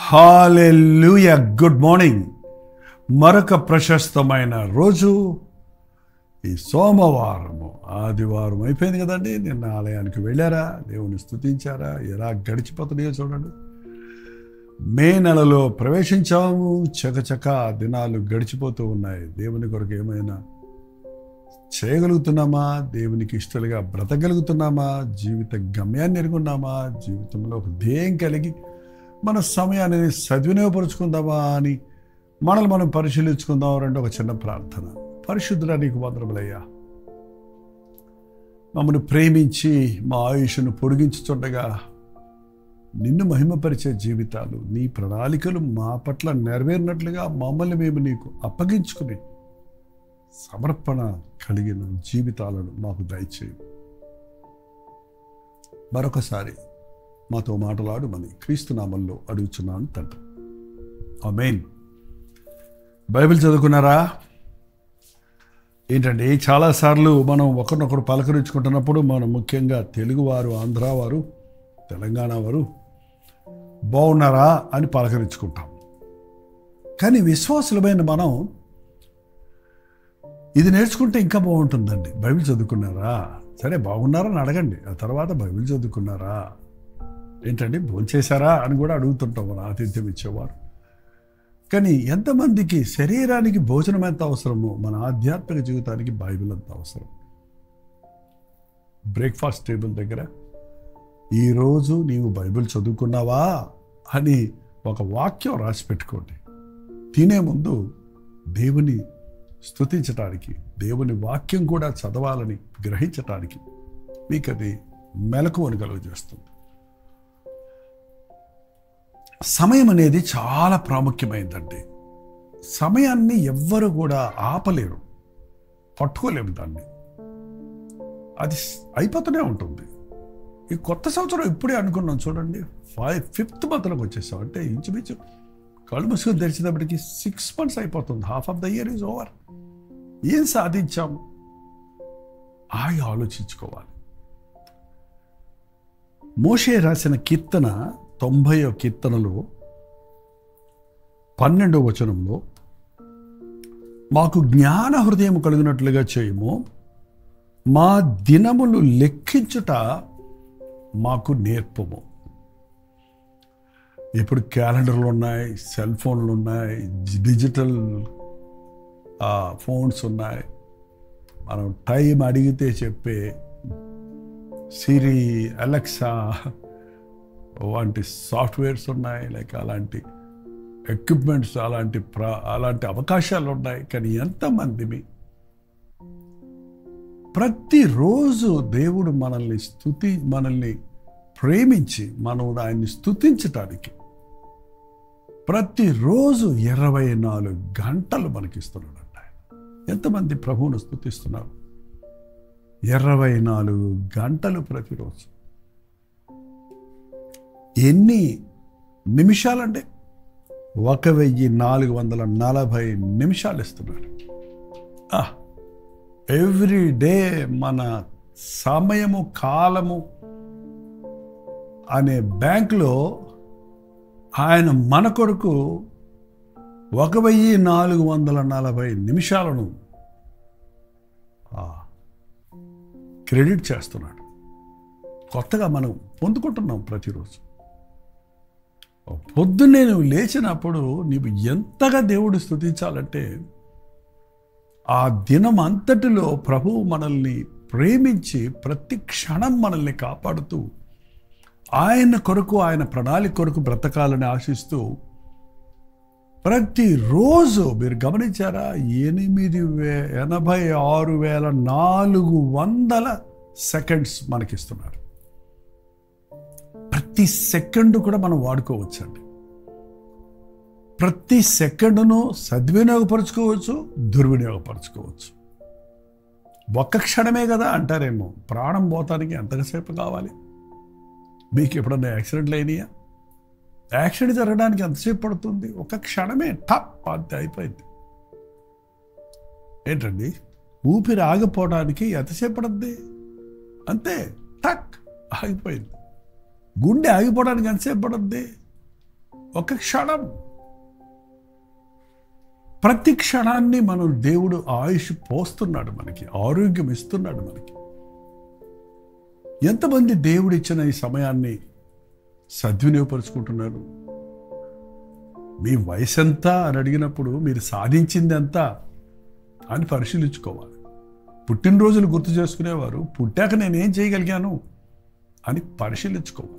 హల్లెలూయా. Good morning. మరొక ప్రశస్తమైన రోజు ఈ సోమవారము. ఆదివారం అయిపోయింది కదండి. నిన్న ఆలయానికి వెళ్ళారా? దేవుని స్తుతించారా? ఎలా గడిచిపోతున్నాయో చూడండి. మే నెలలో ప్రవేశించాము. చకచక దినాలు గడిచిపోతూ ఉన్నాయి. దేవుని కొరకు ఏమైనా చేయగలుగుతున్నామా? దేవునికి ఇష్టలుగా బ్రతకగలుగుతున్నామా? జీవిత గమ్యాన్ని ఎరుగున్నామా? జీవితంలో ఒక ధ్యేయం కలిగి మన సమయాన్ని సద్వినియోగపరుచుకుందామా అని మనల్ని మనం పరిశీలించుకుందాం. ఒక చిన్న ప్రార్థన. పరిశుద్ధుడా, నీకు వందనములయ్యా. మమ్మల్ని ప్రేమించి మా ఆయుష్ను పొడిగించుచుండగా నిన్ను మహిమపరిచే జీవితాలు, నీ ప్రణాళికలు మా పట్ల నెరవేరినట్లుగా మమ్మల్ని మేము నీకు అప్పగించుకుని సమర్పణ కలిగిన జీవితాలను మాకు దయచేయి. మరొకసారి మాతో మాట్లాడమని క్రీస్తు నామములో అడుగుచున్నాను తండ్రి. ఆమేన్. బైబిల్ చదువుకున్నారా? ఏంటండి, చాలాసార్లు మనం ఒకరినొకరు పలకరించుకుంటున్నప్పుడు మనం ముఖ్యంగా తెలుగువారు, ఆంధ్రావారు, తెలంగాణ వారు బాగున్నారా అని పలకరించుకుంటాం. కానీ విశ్వాసులమైన మనం ఇది నేర్చుకుంటే ఇంకా బాగుంటుందండి. బైబిల్ చదువుకున్నారా? సరే, బాగున్నారా అని అడగండి. ఆ తర్వాత బైబిల్ చదువుకున్నారా, ఏంటండి భోంచేశారా అని కూడా అడుగుతుంటాం మన ఆతిథ్యం ఇచ్చేవారు. కానీ ఎంతమందికి శరీరానికి భోజనం ఎంత అవసరమో మన ఆధ్యాత్మిక జీవితానికి బైబిల్ అంత అవసరం. బ్రేక్ఫాస్ట్ టేబుల్ దగ్గర ఈరోజు నీవు బైబిల్ చదువుకున్నావా అని ఒక వాక్యం రాసి పెట్టుకోండి. తినే ముందు దేవుని స్తుతించటానికి, దేవుని వాక్యం కూడా చదవాలని గ్రహించటానికి మీకు అది మెలకువని కలుగజేస్తుంది. సమయం అనేది చాలా ప్రాముఖ్యమైందండి. సమయాన్ని ఎవ్వరు కూడా ఆపలేరు, పట్టుకోలేము దాన్ని. అది అయిపోతూనే ఉంటుంది. ఈ కొత్త సంవత్సరం ఇప్పుడే అనుకున్నాం చూడండి, 5th మంత్లోకి వచ్చేసాం. అంటే ఇంచుమించు కళ్ళు మూసుకొని తెరిచేటప్పటికి 6 months అయిపోతుంది. Half of the year is over. ఏం సాధించాం? ఆలోచించుకోవాలి. మోషే రాసిన కీర్తన 90వ కీర్తనలో 12వ వచనంలో, మాకు జ్ఞాన హృదయం కలిగినట్లుగా చేయము, మా దినములు లెక్కించుట మాకు నేర్పము. ఇప్పుడు క్యాలెండర్లు ఉన్నాయి, సెల్ ఫోన్లు ఉన్నాయి, డిజిటల్ ఫోన్స్ ఉన్నాయి. మనం టైం అడిగితే చెప్పే సిరి, అలెక్సా వంటి సాఫ్ట్వేర్స్ ఉన్నాయి. లైక్ అలాంటి ఎక్విప్మెంట్స్, అలాంటి అవకాశాలు ఉన్నాయి. కానీ ఎంతమంది ప్రతిరోజు దేవుడు మనల్ని ప్రేమించి మనం ఆయన్ని స్తుతించటానికి ప్రతిరోజు 24 గంటలు మనకిస్తున్నాడు. ఎంతమంది ప్రభువును స్తుతిస్తున్నారు? 24 గంటలు ప్రతిరోజు. ఎన్ని నిమిషాలంటే 1440 నిమిషాలు ఇస్తున్నాడు. ఎవ్రీ డే మన సమయము, కాలము అనే బ్యాంకులో ఆయన మన కొరకు 1440 నిమిషాలను క్రెడిట్ చేస్తున్నాడు. కొత్తగా మనం పొందుకుంటున్నాం ప్రతిరోజు. పొద్దున్నే నువ్వు లేచినప్పుడు నీవు ఎంతగా దేవుడు స్తుతించాలంటే, ఆ దినం అంతటిలో ప్రభువు మనల్ని ప్రేమించి ప్రతి క్షణం మనల్ని కాపాడుతూ ఆయన కొరకు, ఆయన ప్రణాళిక కొరకు బ్రతకాలని ఆశిస్తూ ప్రతిరోజు మీరు గమనించారా, 86,400 సెకండ్స్ మనకిస్తున్నారు. ప్రతి సెకండ్ కూడా మనం వాడుకోవచ్చండి. ప్రతి సెకండును సద్వినియోగపరచుకోవచ్చు, దుర్వినియోగపరచుకోవచ్చు. ఒక్క క్షణమే కదా అంటారేమో. ప్రాణం పోతానికి ఎంతసేపు కావాలి? మీకు ఎప్పుడన్నా యాక్సిడెంట్లు అయినాయా? యాక్సిడెంట్ జరగడానికి ఎంతసేపు పడుతుంది? ఒక క్షణమే, టప్ అంతే అయిపోయింది. ఏంటండి, ఊపిరి ఆగిపోవడానికి ఎంతసేపు పడుద్ది? అంతే, టక్ ఆగిపోయింది. గుండె ఆగిపోవడానికి ఎంతసేపు పడుద్ది? ఒక క్షణం. ప్రతి క్షణాన్ని మనం దేవుడు ఆయుష్ పోస్తున్నాడు, మనకి ఆరోగ్యం ఇస్తున్నాడు. మనకి ఎంతమంది దేవుడిచ్చిన ఈ సమయాన్ని సద్వినియోగపరుచుకుంటున్నారు? మీ వయసు ఎంత అని అడిగినప్పుడు మీరు సాధించింది ఎంత అని పరిశీలించుకోవాలి. పుట్టినరోజులు గుర్తు చేసుకునేవారు పుట్టాక నేనేం చేయగలిగాను అని పరిశీలించుకోవాలి.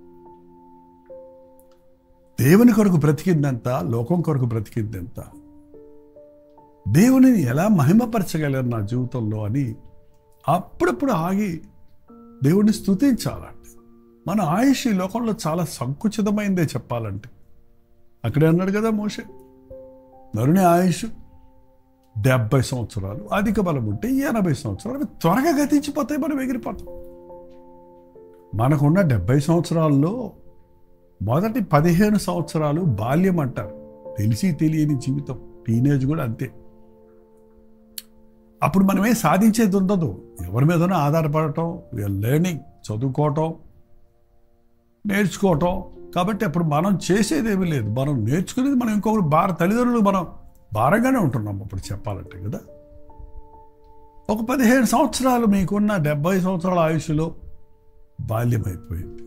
దేవుని కొరకు బ్రతికిందంత, లోకం కొరకు బ్రతికిందంత, దేవునిని ఎలా మహిమపరచగలరు నా జీవితంలో అని అప్పుడప్పుడు ఆగి దేవుడిని స్తుతించాలండి. మన ఆయుష్ ఈ లోకంలో చాలా సంకుచితమైందే చెప్పాలంటే. అక్కడే అన్నాడు కదా మోషే, నరుని ఆయుష్ 70 సంవత్సరాలు, అధిక బలం ఉంటే 80 సంవత్సరాలు. త్వరగా గతించిపోతాయి, మనం ఎగిరిపోతాం. మనకున్న 70 సంవత్సరాల్లో మొదటి 15 సంవత్సరాలు బాల్యం అంటారు, తెలిసి తెలియని జీవితం. టీనేజ్ కూడా అంతే. అప్పుడు మనమే సాధించేది ఉండదు, ఎవరి మీదనో ఆధారపడటం, లెర్నింగ్, చదువుకోవటం, నేర్చుకోవటం. కాబట్టి అప్పుడు మనం చేసేదేమీ లేదు, మనం నేర్చుకునేది మనం ఇంకొకరు తల్లిదండ్రులు మనం భారంగానే ఉంటున్నాం అప్పుడు చెప్పాలంటే కదా. ఒక 15 సంవత్సరాలు మీకున్న 70 సంవత్సరాల ఆయుష్లో బాల్యం అయిపోయింది.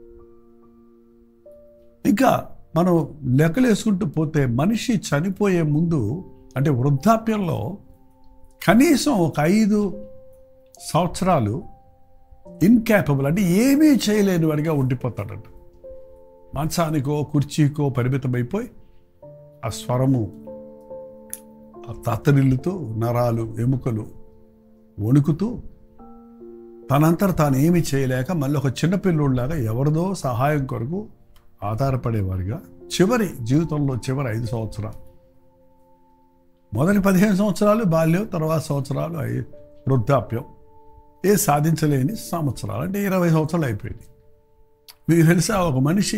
ఇంకా మనం లెక్కలు వేసుకుంటూ పోతే మనిషి చనిపోయే ముందు, అంటే వృద్ధాప్యంలో కనీసం ఒక 5 సంవత్సరాలు ఇన్క్యాపబుల్, అంటే ఏమీ చేయలేని వాడిగా ఉండిపోతాడంట. మంచానికో కుర్చీకో పరిమితమైపోయి ఆ స్వరము ఆ తత్తరిల్లుతూ, నరాలు ఎముకలు వణుకుతూ, తనంతట తాను ఏమీ చేయలేక మళ్ళీ ఒక చిన్నపిల్లుడిలాగా ఎవరిదో సహాయం కొరకు ఆధారపడేవారిగా చివరి జీవితంలో చివరి 5 సంవత్సరాలు, మొదటి 15 సంవత్సరాలు బాల్యం, తర్వాత సంవత్సరాలు వృద్ధాప్యం, సాధించలేని సంవత్సరాలు, అంటే 20 సంవత్సరాలు అయిపోయింది. మీకు తెలుసా, ఒక మనిషి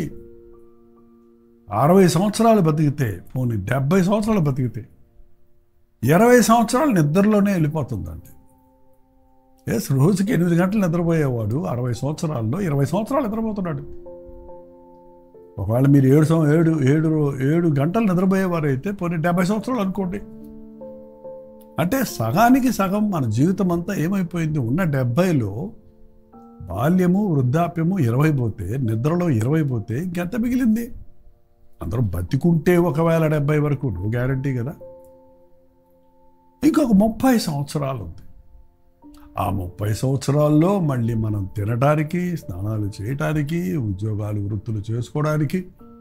60 సంవత్సరాలు బతికితే, పోనీ 70 సంవత్సరాలు బతికితే 20 సంవత్సరాలు నిద్రలోనే వెళ్ళిపోతుందండి. రోజుకి 8 గంటలు నిద్రపోయేవాడు 60 సంవత్సరాల్లో 20 సంవత్సరాలు నిద్రపోతున్నాడు. ఒకవేళ మీరు 7 గంటలు నిద్రపోయేవారు అయితే పోనీ 70 సంవత్సరాలు అనుకోండి. అంటే సగానికి సగం మన జీవితం అంతా ఏమైపోయింది? ఉన్న 70లో బాల్యము వృద్ధాప్యము 20 పోతే, నిద్రలో 20 పోతే ఇంకెంత మిగిలింది? అందరూ బతికుంటే ఒకవేళ 70 వరకు నో గ్యారంటీ కదా. ఇంకొక 30 సంవత్సరాలు ఉంది. ఆ 30 సంవత్సరాల్లో మళ్ళీ మనం తినడానికి, స్నానాలు చేయటానికి, ఉద్యోగాలు వృత్తులు చేసుకోవడానికి,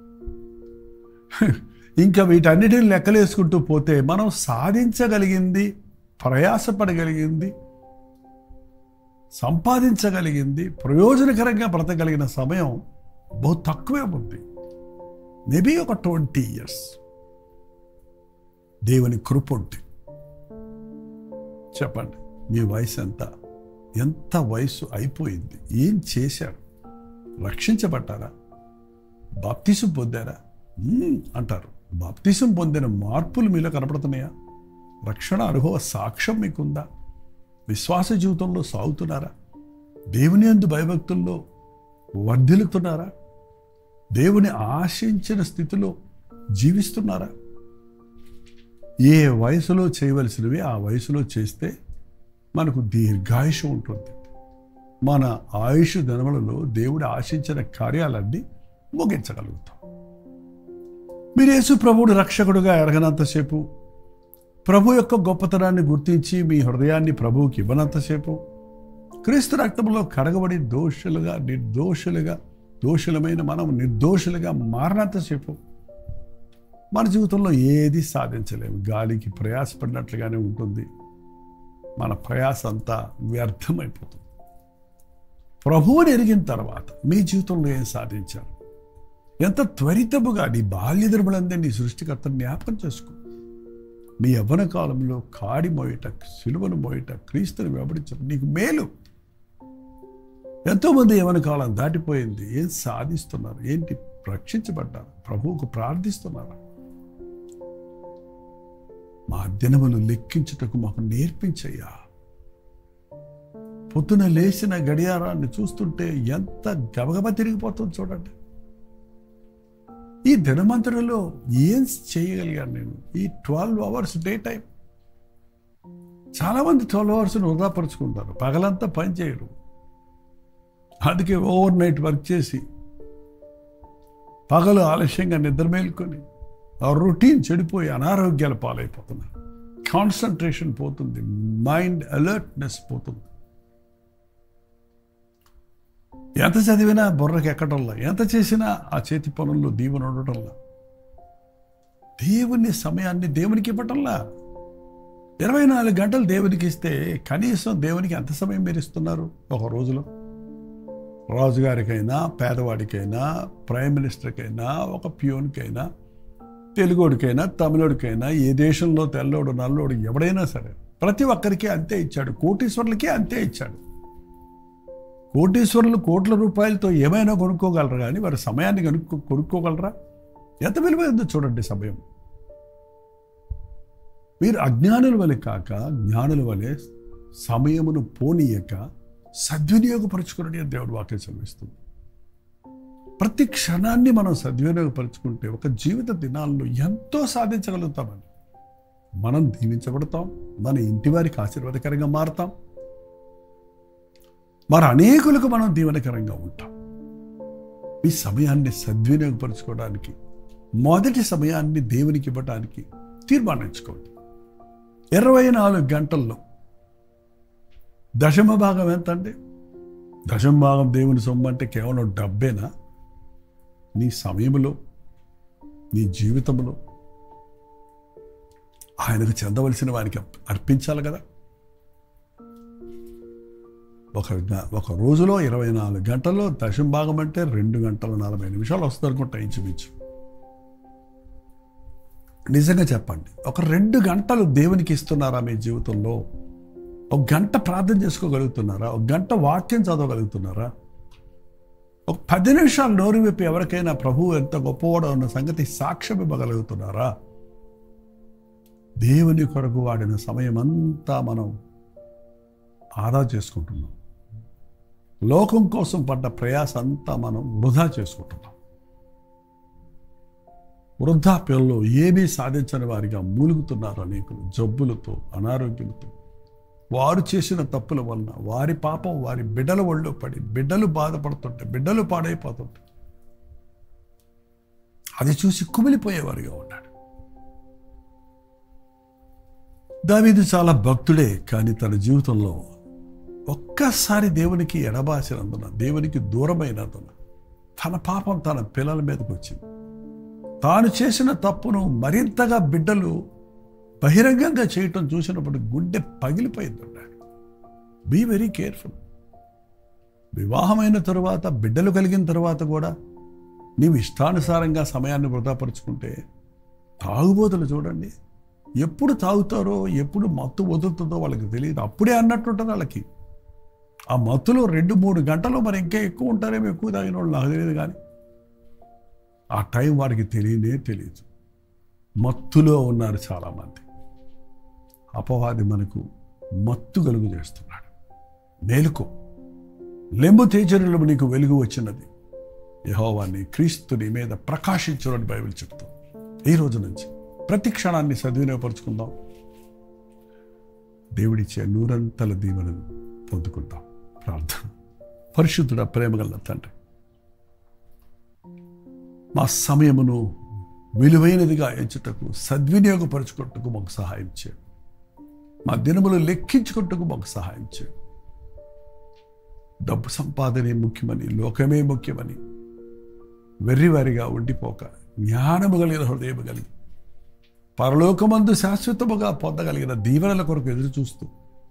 ఇంకా వీటన్నిటిని లెక్కలేసుకుంటూ పోతే మనం సాధించగలిగింది, ప్రయాసపడగలిగింది, సంపాదించగలిగింది, ప్రయోజనకరంగా బ్రతకగలిగిన సమయం బహు తక్కువే ఉంది. మేబీ ఒక 20 years. దేవుని కృప ఉంటే చెప్పండి, మీ వయసు ఎంత వయసు అయిపోయింది? ఏం చేశారు? రక్షించబడ్డారా? బాప్తిసం పొందారా? అంటారు. బాప్తిసం పొందిన మార్పులు మీలో కనపడుతున్నాయా? రక్షణ అనుభవ సాక్ష్యం మీకుందా? విశ్వాస జీవితంలో సాగుతున్నారా? దేవుని యందు భయభక్తుల్లో వర్ధిల్లుతున్నారా? దేవుని ఆశించిన స్థితిలో జీవిస్తున్నారా? ఏ వయసులో చేయవలసినవి ఆ వయసులో చేస్తే మనకు దీర్ఘాయుషు ఉంటుంది. మన ఆయుష్ దినములలో దేవుడు ఆశించిన కార్యాలన్నీ ముగించగలుగుతాం. మీరు యేసు ప్రభువుడు రక్షకుడుగా ఎరగనంతసేపు, ప్రభు యొక్క గొప్పతనాన్ని గుర్తించి మీ హృదయాన్ని ప్రభువుకి ఇవ్వనంతసేపు, క్రీస్తు రక్తంలో కడగబడి దోషులమైన మనం నిర్దోషులుగా మారినంతసేపు మన జీవితంలో ఏది సాధించలేము. గాలికి ప్రయాసపడినట్లుగానే ఉంటుంది. మన ప్రయాస అంతా వ్యర్థమైపోతుంది. ప్రభువుని ఎరిగిన తర్వాత మీ జీవితంలో ఏం సాధించారు? ఎంత త్వరితముగా నీ బాల్య దినములందే నీ సృష్టికర్తను జ్ఞాపకం చేసుకో. నీ యవ్వన కాలంలో కాడి మోయట, సిలువను మోయట, క్రీస్తుని వెంబడించడం నీకు మేలు. ఎంతోమంది యవ్వన కాలం దాటిపోయింది. ఏం సాధిస్తున్నారు? ఏంటి? రక్షించబడ్డారు, ప్రభువుకు ప్రార్థిస్తున్నారు. మా దినములు లెక్కించుటకు మాకు నేర్పించయ్యా. పొద్దున లేచిన గడియారాన్ని చూస్తుంటే ఎంత గబగబ తిరిగిపోతుంది చూడండి. ఈ దినమంతటిలో ఏం చేయగలిగాను నేను? ఈ 12 అవర్స్ డే టైం. చాలామంది 12 అవర్స్ని వృధాపరుచుకుంటారు, పగలంతా పని చేయరు. అందుకే ఓవర్ నైట్ వర్క్ చేసి పగలు ఆలస్యంగా నిద్ర మేలుకొని ఆ రొటీన్ చెడిపోయి అనారోగ్యాల పాలైపోతున్నారు. కాన్సన్ట్రేషన్ పోతుంది, మైండ్ అలర్ట్నెస్ పోతుంది. ఎంత చదివినా బుర్రకి ఎక్కడంలా, ఎంత చేసినా ఆ చేతి పనుల్లో దీవెన ఉండటంలా, దేవుని సమయాన్ని దేవునికి ఇవ్వటంలా. 24 గంటలు దేవునికి ఇస్తే కనీసం దేవునికి ఎంత సమయం మీరు ఇస్తున్నారు ఒక రోజులో? రాజుగారికైనా, పేదవాడికైనా, ప్రైమ్ మినిస్టర్కైనా, ఒక ప్యూన్కైనా, తెలుగోడికైనా, తమిళోడికైనా, ఏ దేశంలో తెల్లోడు నల్లోడు ఎవడైనా సరే ప్రతి ఒక్కరికి అంతే ఇచ్చాడు. కోటీశ్వరులకే అంతే ఇచ్చాడు. కోటీశ్వరులు కోట్ల రూపాయలతో ఏమైనా కొనుక్కోగలరు, కానీ వారి సమయాన్ని కొనుక్కోగలరా? ఎంత విలువైందో చూడండి సమయం. మీరు అజ్ఞానుల వలె కాక జ్ఞానుల వలె సమయమును పోనీయక సద్వినియోగపరుచుకుని దేవుడు వాక్యం చదివిస్తుంది. ప్రతి క్షణాన్ని మనం సద్వినియోగపరుచుకుంటే ఒక జీవిత దినాల్లో ఎంతో సాధించగలుగుతామని. మనం దీవించబడతాం, మన ఇంటి వారికి ఆశీర్వాదకరంగా మారుతాం, మరి అనేకులకు మనం దీవెనకరంగా ఉంటాం. ఈ సమయాన్ని సద్వినియోగపరచుకోవడానికి, మొదటి సమయాన్ని దేవునికి ఇవ్వడానికి తీర్మానించుకోండి. 24 గంటల్లో దశమ భాగం ఎంత అండి? దశమ భాగం దేవుని సొమ్ము అంటే కేవలం డబ్బేనా? నీ సమయంలో, నీ జీవితంలో ఆయనకు చెందవలసిన వారికి అర్పించాలి కదా. ఒక రోజులో 24 గంటల్లో దశమ భాగం అంటే 2 గంటల 40 నిమిషాలు వస్తుంది అనుకుంటా ఇంచుమించు. నిజంగా చెప్పండి, ఒక 2 గంటలు దేవునికి ఇస్తున్నారా మీ జీవితంలో? ఒక గంట ప్రార్థన చేసుకోగలుగుతున్నారా? ఒక గంట వాక్యం చదవగలుగుతున్నారా? ఒక 10 నిమిషాలు నోరు విప్పి ఎవరికైనా ప్రభువు ఎంత గొప్పవాడో అన్న సంగతి సాక్ష్యం ఇవ్వగలుగుతున్నారా? దేవుని కొరకు వాడిన సమయం అంతా మనం ఆదా చేసుకుంటున్నాం. లోకం కోసం పడ్డ ప్రయాస అంతా మనం వృధా చేసుకుంటున్నాం. వృద్ధాప్యంలో ఏమీ సాధించని వారిగా మూలుగుతున్నారు అనేకులు, జబ్బులతో, అనారోగ్యంతో. వారు చేసిన తప్పుల వలన వారి పాపం వారి బిడ్డల ఒళ్ళో పడి బిడ్డలు బాధపడుతుంటే, బిడ్డలు పాడైపోతుంటే అది చూసి కుమిలిపోయేవారిగా ఉన్నాడు. దావీదు చాలా భక్తుడే, కానీ తన జీవితంలో ఒక్కసారి దేవునికి ఎడబాసినందున, దేవునికి దూరమైనందున తన పాపం తన పిల్లల మీదకి వచ్చింది. తాను చేసిన తప్పును మరింతగా బిడ్డలు బహిరంగంగా చేయటం చూసినప్పుడు గుండె పగిలిపోయిందన్నాడు. Be very careful. వివాహమైన తరువాత, బిడ్డలు కలిగిన తరువాత కూడా నీవు ఇష్టానుసారంగా సమయాన్ని వృధాపరుచుకుంటే, తాగుబోతులు చూడండి, ఎప్పుడు తాగుతారో, ఎప్పుడు మత్తు వదులుతుందో వాళ్ళకి తెలియదు. అప్పుడే అన్నట్టుంటుంది వాళ్ళకి. ఆ మత్తులో 2-3 గంటలు మరి ఇంకా ఎక్కువ ఉంటారేమో, ఎక్కువ తాగిన వాళ్ళు నాకు తెలియదు, కానీ ఆ టైం వారికి తెలియదు. మత్తులో ఉన్నారు చాలామంది. అపవాది మనకు మత్తు కలుగు చేస్తున్నాడు. మేలుకో, లెంబు తేజరులు నీకు వెలుగు వచ్చినది, యెహోవాని క్రీస్తుని మీద ప్రకాశించునని బైబిల్ చెప్తాం. ఈ రోజు నుంచి ప్రతి క్షణాన్ని సద్వినియోగపరుచుకుందాం. దేవుడిచ్చే 100 దీవెనను పొందుకుంటాం. ప్రార్థన. పరిశుద్ధుడ, ప్రేమగల తండ్రి, మా సమయమును విలువైనదిగా ఎంచుటకు, సద్వినియోగపరచుకుంటకు మాకు సహాయం చేయండి. మా దినములు లెక్కించుకుంటకు మాకు సహాయం చేయండి. డబ్బు సంపాదనే ముఖ్యమని, లోకమే ముఖ్యమని వెర్రివారిగా ఉండిపోక, జ్ఞానము కలిగిన హృదయము కలిగి పరలోకమందు శాశ్వతముగా పొందగలిగిన దీవెనల కొరకు ఎదురు చూస్తూ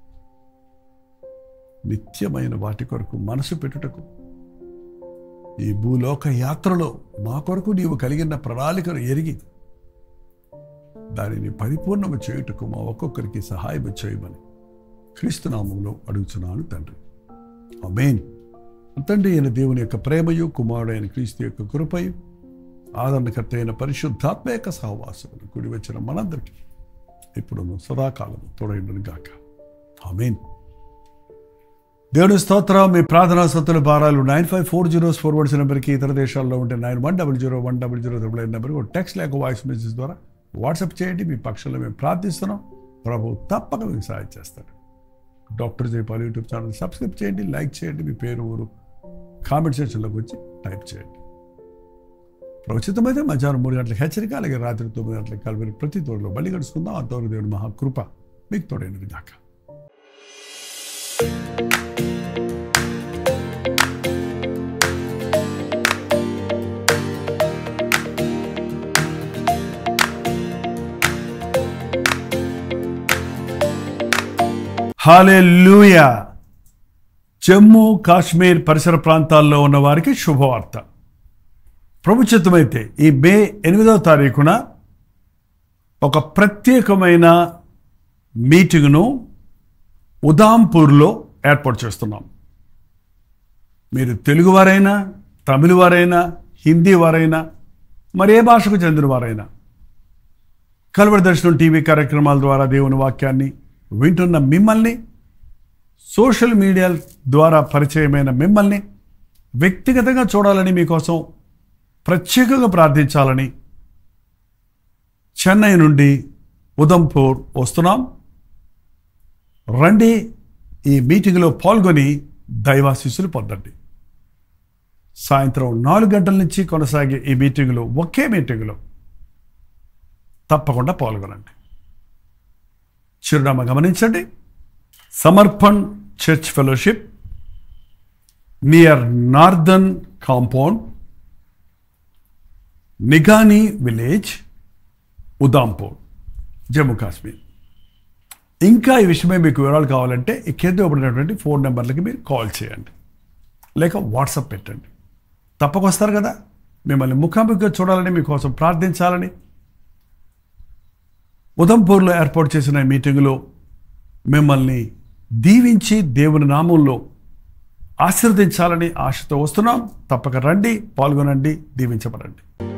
నిత్యమైన వాటి కొరకు మనసు పెట్టుటకు, ఈ భూలోక యాత్రలో మా కొరకు నీవు కలిగిన ప్రణాళికను ఎరిగి దానిని పరిపూర్ణము చేయుటకు మా ఒక్కొక్కరికి సహాయం చేయమని క్రీస్తు నామములో అడుగుచున్నాను తండ్రి. ఆమేన్. తండ్రి అయిన దేవుని యొక్క ప్రేమయు, కుమారుడైన క్రీస్తు యొక్క కృపయు, ఆదరణకర్త అయిన పరిశుద్ధాత్మ యొక్క సహవాసమును కూడి వచ్చిన మనందరికీ ఇప్పుడు సదాకాలము తోడైండును గాక. ఆమేన్. దేవుని స్తోత్రం. మీ ప్రార్థనా సత్తుల భారాలు 9540 నెంబర్కి, ఇతర దేశాల్లో ఉంటే 91001000 నెంబర్కి ఒక టెక్స్ట్ లేక వాయిస్ మెసేజ్ ద్వారా వాట్సాప్ చేయండి. మీ పక్షంలో మేము ప్రార్థిస్తున్నాం. ప్రభు తప్పక మీకు సహాయం చేస్తాడు. Doctor Jayapal YouTube channel subscribe చేయండి, లైక్ చేయండి, మీ పేరు ఊరు కామెంట్ సెక్షన్లోకి వచ్చి టైప్ చేయండి. ప్రవచితమైతే మధ్యాహ్నం 3 గంటలకు హెచ్చరిక, అలాగే రాత్రి 9 గంటలకు కలవరి ప్రతి తోడులో బలి గడుచుకుందాం. అంతవరకు దేవుని మహాకృప మీకు తోడైనది గాక. హల్లెలూయా. జమ్మూ కాశ్మీర్ పరిసర ప్రాంతాల్లో ఉన్న వారికి శుభవార్త. ప్రభు చిత్తమైతే ఈ మే 8వ తారీఖున ఒక ప్రత్యేకమైన మీటింగ్ను ఉదాంపూర్లో ఏర్పాటు చేస్తున్నాం. మీరు తెలుగు వారైనా, తమిళ వారైనా, హిందీ వారైనా, మరి ఏ భాషకు చెందిన వారైనా కల్వరి దర్శనం టీవీ కార్యక్రమాల ద్వారా దేవుని వాక్యాన్ని వింటున్న మిమ్మల్ని, సోషల్ మీడియా ద్వారా పరిచయమైన మిమ్మల్ని వ్యక్తిగతంగా చూడాలని, మీకోసం ప్రత్యేకంగా ప్రార్థించాలని చెన్నై నుండి ఉదంపూర్ వస్తున్నాం. రండి, ఈ మీటింగ్లో పాల్గొని దైవాశీస్సులు పొందండి. సాయంత్రం 4 గంటల నుంచి కొనసాగే ఈ మీటింగ్లో, ఒకే మీటింగ్లో తప్పకుండా పాల్గొనండి. చిరునామా గమనించండి. Samarpan church fellowship, near northern compound, Nigani village, Udhampur, Jammu Kashmir. ఇంకా ఈ విషయమై మీకు వివరాలు కావాలంటే ఈ కింద ఇవ్వబడినటువంటి ఫోన్ నెంబర్లకి మీరు కాల్ చేయండి, లేక వాట్సాప్ పెట్టండి. తప్పకొస్తారు కదా. మిమ్మల్ని ముఖాముఖిగా చూడాలని, మీకోసం ప్రార్థించాలని, ఉదంపూర్లో ఏర్పాటు చేసిన మీటింగులో మిమ్మల్ని దీవించి దేవుని నామంలో ఆశీర్వదించాలని ఆశతో వస్తున్నాం. తప్పక రండి, పాల్గొనండి, దీవించబడండి.